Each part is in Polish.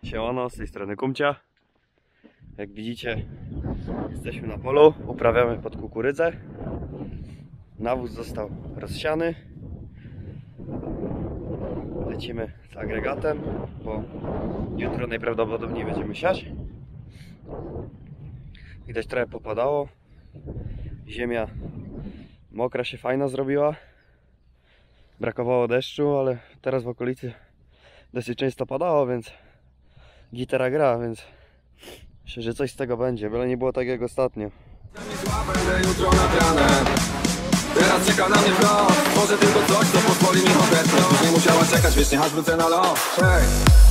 Siemano, z tej strony Kumcia. Jak widzicie, jesteśmy na polu, uprawiamy pod kukurydzę. Nawóz został rozsiany. Lecimy z agregatem, bo jutro najprawdopodobniej będziemy siać. Widać, trochę popadało. Ziemia mokra się fajna zrobiła. Brakowało deszczu, ale teraz w okolicy dosyć często padało, więc gitara gra, więc myślę, że coś z tego będzie, byle nie było tak jak ostatnio. Jutro nad ranem. Teraz czeka na mnie wprost. Może tylko coś, co pozwoli mi odetchnąć. Nie musiała czekać wiecznie, aż wrócę na lot. Hey.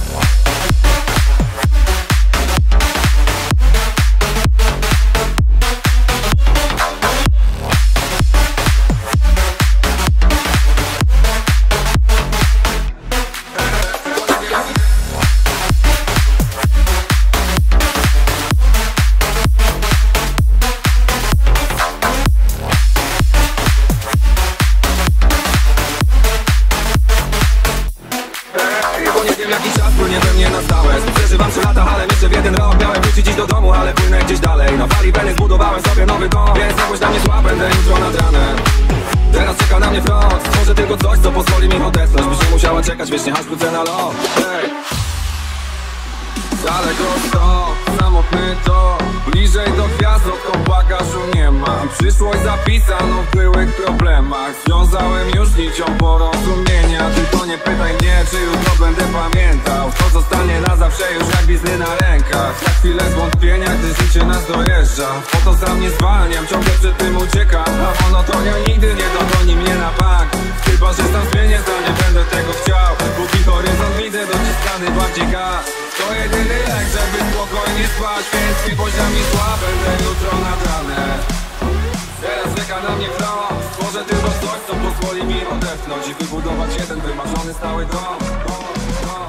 Jakiś czas płynie we mnie na stałe. Przeżywam 3 lata, ale myślę w jeden rok. Miałem wrócić dziś do domu, ale płynę gdzieś dalej. Na fali Wenys zbudowałem sobie nowy dom. Więc jakoś na mnie zła, będę jutro nad ranem. Teraz czeka na mnie front. Stworzę tylko coś, co pozwoli mi odetchnąć. Byś nie musiała czekać wiecznie, aż wrócę na lot. Hey. Daleko stąd, samotny to. Bliżej do gwiazd, odkąd bagażu nie mam. Przyszłość zapisano w byłych problemach. Związałem już nicią porozumienia. Tylko nie pytaj mnie, czy jutro będę pamiętał. To zostanie na zawsze już jak blizny na rękach. Za chwilę zwątpienia, gdy życie nas dojeżdża. Po to sam nie zwalniam, ciągle przed tym uciekam. A monotonia nigdy nie dogoni mnie na bank. Chyba że sam zmienię zdanie, będę tego chciał. Póki horyzont widzę, dociskany bardziej gaz. To jedyny lek, żeby spokojnie spać. Więc mi poziomie zła, będę jutro nad ranem. Teraz czeka na mnie front. Stworzę tylko coś, co pozwoli mi odetchnąć i wybudować jeden wymarzony stały dom.